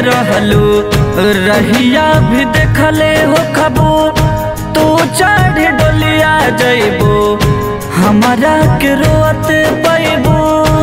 रहलू रहिया भी देखले हो खबू तू चढ़ डोलिया जइबू हमारा के रोत पैबू।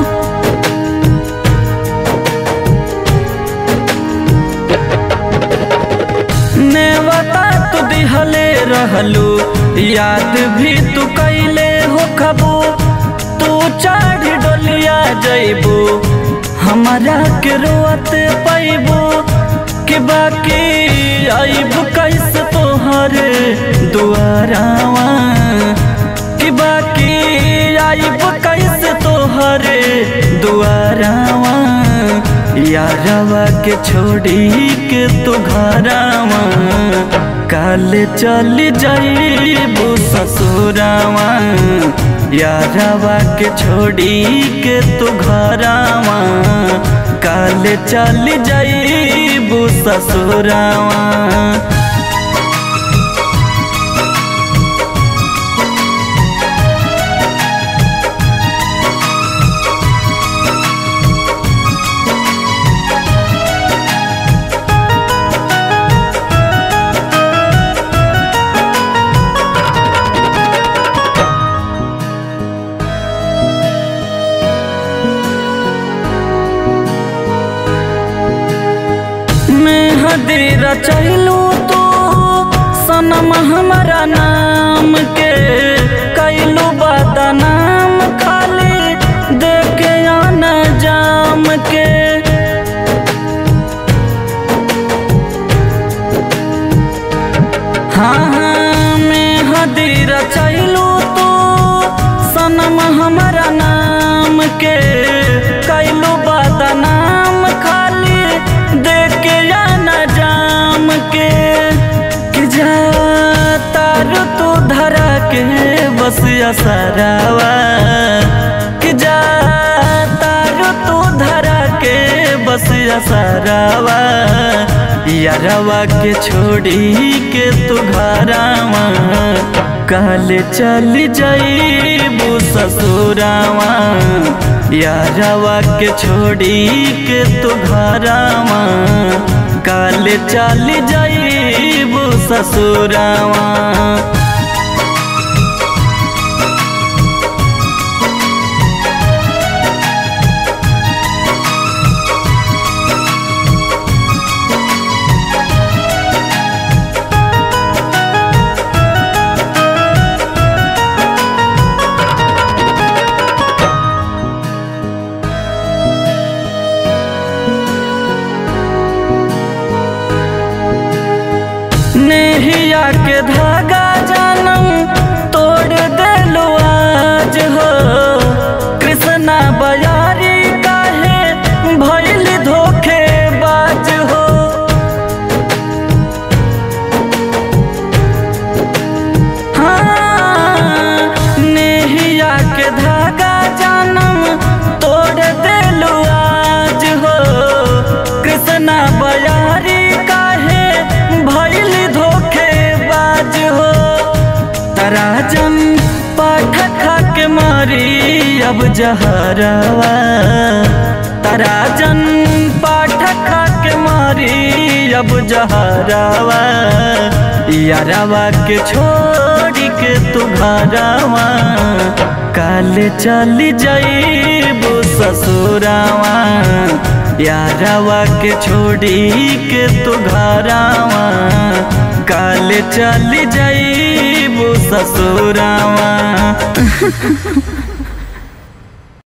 नेवता तू दिहले रहलू याद भी तू कैले हो खबू तू चढ़ डोलिया जइबू हमारा के रोत पैबू। कि बाकी आइब कैसे तोहरे दुआरावा कि बाकी आइब कैसे तोहरे दुआरावा यारवा के छोड़ी के तू घरावा काले चल जाइबू ससुरावा यारवा के छोड़ी के तू घरावा काले चल जाइबू ससुरावा। मेहदीरा चलू तो सनम हमारा नाम के कैलू बदनाम खाली देखे आना जाम के। हाँ मेहदीरा चलू तो सनम हमारा नाम के कैलू बदनाम खाली देखे आना जाम के। कि जा तारू तू धरा के बस असरावा कि जा तारू तू धरा के बस असरावा यारवा के छोड़ी के तू घरावा काले चल जाइबू ससुरावा यारवा के छोड़ी के तू घरावा काले चल जाइबू ससुरावा। नेहिया के धागा जानम तोड़ देलू आज हो कृष्णा बयारी काहे भइल धोखेबाज हो। हाँ नेहिया के धागा जानम तोड़ देलू आज हो कृष्णा बयारी काहे भइल धोखेबाज हो। तराजन पाठक खा के मारी अब जहरवा तराजन पाठक खा के मारी अब जहरवा यारवा के छोड़ी के तू घरावा काले चल जाइबू ससुरावा यारवा के छोड़ी के तू घरावा काले चल जाइबू ससुरावा।